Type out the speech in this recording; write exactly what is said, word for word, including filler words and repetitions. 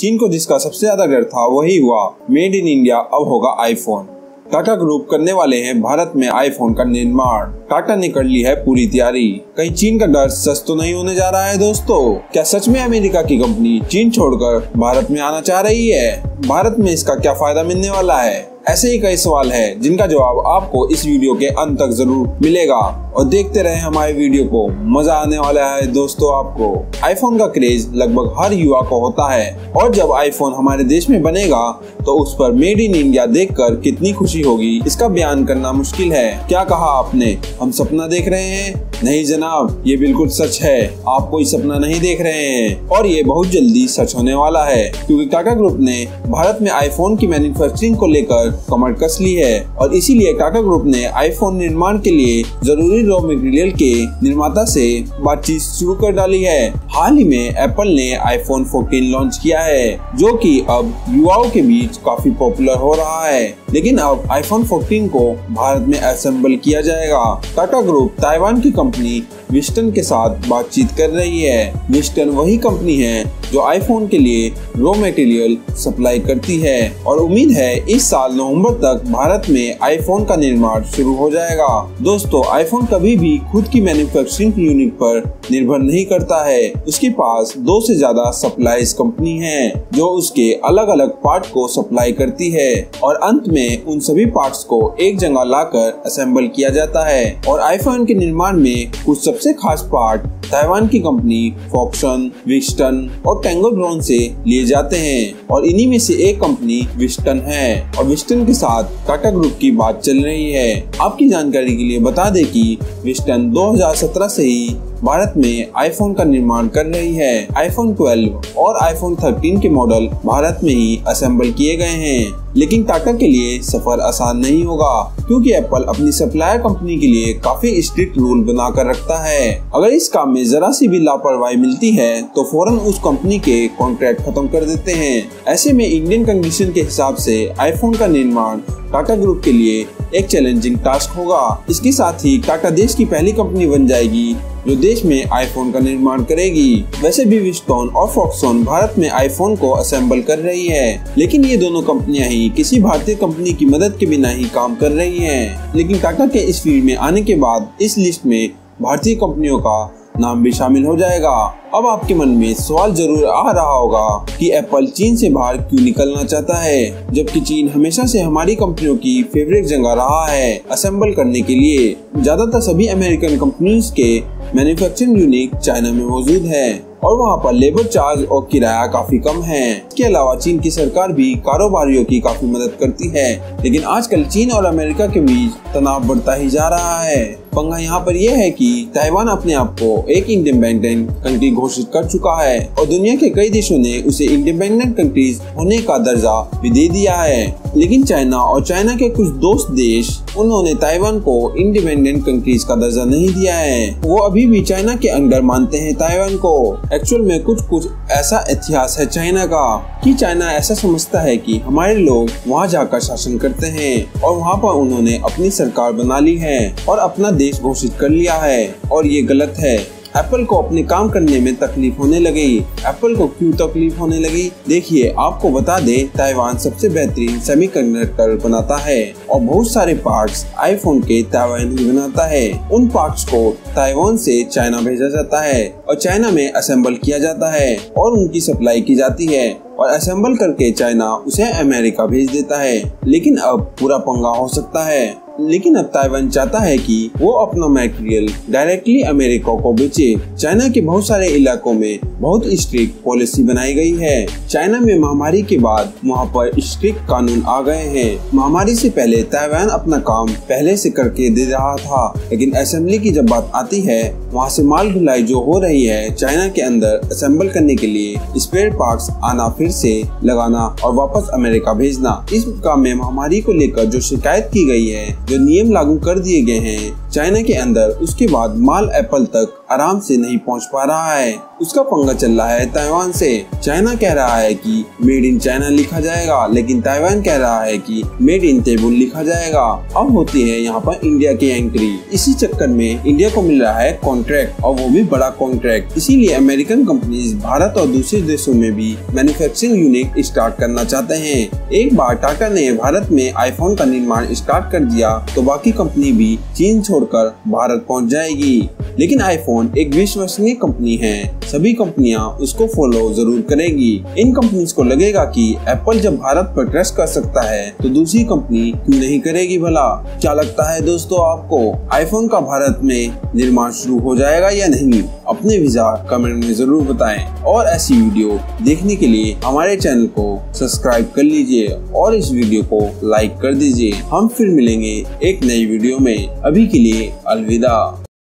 चीन को जिसका सबसे ज्यादा डर था वही हुआ। मेड इन इंडिया अब होगा आईफोन। टाटा ग्रुप करने वाले हैं भारत में आईफोन का निर्माण। टाटा ने कर ली है पूरी तैयारी। कहीं चीन का डर सच तो नहीं होने जा रहा है दोस्तों? क्या सच में अमेरिका की कंपनी चीन छोड़कर भारत में आना चाह रही है? भारत में इसका क्या फायदा मिलने वाला है? ऐसे ही कई सवाल हैं जिनका जवाब आपको इस वीडियो के अंत तक जरूर मिलेगा और देखते रहे हमारे वीडियो को, मजा आने वाला है दोस्तों। आपको आईफोन का क्रेज लगभग हर युवा को होता है और जब आईफोन हमारे देश में बनेगा तो उस पर मेड इन इंडिया देखकर कितनी खुशी होगी इसका बयान करना मुश्किल है। क्या कहा आपने, हम सपना देख रहे हैं? नहीं जनाब, ये बिल्कुल सच है। आप कोई सपना नहीं देख रहे हैं और ये बहुत जल्दी सच होने वाला है, क्योंकि टाटा ग्रुप ने भारत में आईफोन की मैन्युफैक्चरिंग को लेकर कमर कस ली है और इसीलिए टाटा ग्रुप ने आईफोन निर्माण के लिए जरूरी रॉ मटेरियल के निर्माता से बातचीत शुरू कर डाली है। हाल ही में एप्पल ने आईफोन फोर्टीन लॉन्च किया है, जो कि अब युवाओं के बीच काफी पॉपुलर हो रहा है। लेकिन अब आईफोन फोर्टीन को भारत में असेंबल किया जाएगा। टाटा ग्रुप ताइवान की कंपनी विस्टन के साथ बातचीत कर रही है। विस्टन वही कंपनी है जो आईफोन के लिए रॉ मटेरियल सप्लाई करती है और उम्मीद है इस साल नवंबर तक भारत में आईफोन का निर्माण शुरू हो जाएगा। दोस्तों, आईफोन कभी भी खुद की मैन्युफैक्चरिंग यूनिट पर निर्भर नहीं करता है। उसके पास दो से ज्यादा सप्लाईज कंपनी है जो उसके अलग अलग पार्ट को सप्लाई करती है और अंत में उन सभी पार्ट्स को एक जगह लाकर असेंबल किया जाता है। और आईफोन के निर्माण में कुछ सबसे खास पार्ट ताइवान की कंपनी फॉक्सन, विस्टन और टैंगोड्रोन से लिए जाते हैं और इन्हीं में से एक कंपनी विस्टन है और विस्टन के साथ टाटा ग्रुप की बात चल रही है। आपकी जानकारी के लिए बता दें कि विस्टन दो हज़ार सत्रह से ही भारत में आईफोन का निर्माण कर रही है। आईफोन ट्वेल्व और आईफोन थर्टीन के मॉडल भारत में ही असेंबल किए गए हैं, लेकिन टाटा के लिए सफर आसान नहीं होगा, क्योंकि एप्पल अपनी सप्लायर कंपनी के लिए काफी स्ट्रिक्ट रूल बनाकर रखता है। अगर इस काम में जरा सी भी लापरवाही मिलती है तो फौरन उस कंपनी के कॉन्ट्रैक्ट खत्म कर देते हैं। ऐसे में इंडियन कंडीशन के हिसाब से आईफोन का निर्माण टाटा ग्रुप के लिए एक चैलेंजिंग टास्क होगा। इसके साथ ही टाटा देश की पहली कंपनी बन जाएगी जो देश में आईफोन का निर्माण करेगी। वैसे भी विस्टन और फॉक्सकॉन भारत में आईफोन को असेंबल कर रही है, लेकिन ये दोनों कंपनियां ही किसी भारतीय कंपनी की मदद के बिना ही काम कर रही हैं। लेकिन टाटा के इस फील्ड में आने के बाद इस लिस्ट में भारतीय कंपनियों का नाम भी शामिल हो जाएगा। अब आपके मन में सवाल जरूर आ रहा होगा कि एप्पल चीन से बाहर क्यों निकलना चाहता है, जबकि चीन हमेशा से हमारी कंपनियों की फेवरेट जगह रहा है असेंबल करने के लिए। ज्यादातर सभी अमेरिकन कंपनीज के मैन्युफैक्चरिंग यूनिट चाइना में मौजूद है और वहाँ पर लेबर चार्ज और किराया काफी कम है। इसके अलावा चीन की सरकार भी कारोबारियों की काफी मदद करती है, लेकिन आजकल चीन और अमेरिका के बीच तनाव बढ़ता ही जा रहा है। पंगा यहाँ पर यह है कि ताइवान अपने आप को एक इंडिपेंडेंट कंट्री घोषित कर चुका है और दुनिया के कई देशों ने उसे इंडिपेंडेंट कंट्रीज होने का दर्जा भी दे दिया है। लेकिन चाइना और चाइना के कुछ दोस्त देश, उन्होंने ताइवान को इंडिपेंडेंट कंट्रीज का दर्जा नहीं दिया है। वो अभी भी चाइना के अंडर मानते हैं ताइवान को। एक्चुअल में कुछ कुछ ऐसा इतिहास है चाइना का कि चाइना ऐसा समझता है कि हमारे लोग वहाँ जाकर शासन करते हैं और वहाँ पर उन्होंने अपनी सरकार बना ली है और अपना देश घोषित कर लिया है, और ये गलत है। एप्पल को अपने काम करने में तकलीफ होने लगी। एप्पल को क्यों तकलीफ होने लगी? देखिए, आपको बता दें, ताइवान सबसे बेहतरीन सेमीकंडक्टर बनाता है और बहुत सारे पार्ट्स आईफोन के ताइवान ही बनाता है। उन पार्ट्स को ताइवान से चाइना भेजा जाता है और चाइना में असेंबल किया जाता है और उनकी सप्लाई की जाती है और असेंबल करके चाइना उसे अमेरिका भेज देता है। लेकिन अब पूरा पंगा हो सकता है। लेकिन अब ताइवान चाहता है कि वो अपना मटेरियल डायरेक्टली अमेरिका को बेचे। चाइना के बहुत सारे इलाकों में बहुत स्ट्रिक्ट पॉलिसी बनाई गई है। चाइना में महामारी के बाद वहाँ पर स्ट्रिक्ट कानून आ गए हैं। महामारी से पहले ताइवान अपना काम पहले से करके दे रहा था, लेकिन असेंबली की जब बात आती है, वहाँ से माल ढुलाई जो हो रही है चाइना के अंदर असेंबल करने के लिए स्पेयर पार्ट्स आना, फिर से लगाना और वापस अमेरिका भेजना, इस काम में महामारी को लेकर जो शिकायत की गई है, जो नियम लागू कर दिए गए हैं चाइना के अंदर, उसके बाद माल एप्पल तक आराम से नहीं पहुंच पा रहा है। उसका पंगा चल रहा है ताइवान से। चाइना कह रहा है कि मेड इन चाइना लिखा जाएगा, लेकिन ताइवान कह रहा है कि मेड इन तेबुल लिखा जाएगा। अब होती है यहाँ पर इंडिया की एंट्री। इसी चक्कर में इंडिया को मिल रहा है कॉन्ट्रैक्ट, और वो भी बड़ा कॉन्ट्रैक्ट। इसीलिए अमेरिकन कंपनीज भारत और दूसरे देशों में भी मैन्युफैक्चरिंग यूनिट स्टार्ट करना चाहते हैं। एक बार टाटा ने भारत में आईफोन का निर्माण स्टार्ट कर दिया तो बाकी कंपनी भी चीन छोड़कर भारत पहुंच जाएगी। लेकिन आईफोन एक विश्वसनीय कंपनी है, सभी कंपनियां उसको फॉलो जरूर करेगी। इन कंपनीज को लगेगा कि एप्पल जब भारत पर ट्रस्ट कर सकता है तो दूसरी कंपनी क्यों नहीं करेगी भला। क्या लगता है दोस्तों आपको, आईफोन का भारत में निर्माण शुरू हो जाएगा या नहीं? अपने विचार कमेंट में जरूर बताएं और ऐसी वीडियो देखने के लिए हमारे चैनल को सब्सक्राइब कर लीजिए और इस वीडियो को लाइक कर दीजिए। हम फिर मिलेंगे एक नई वीडियो में। अभी के लिए अलविदा।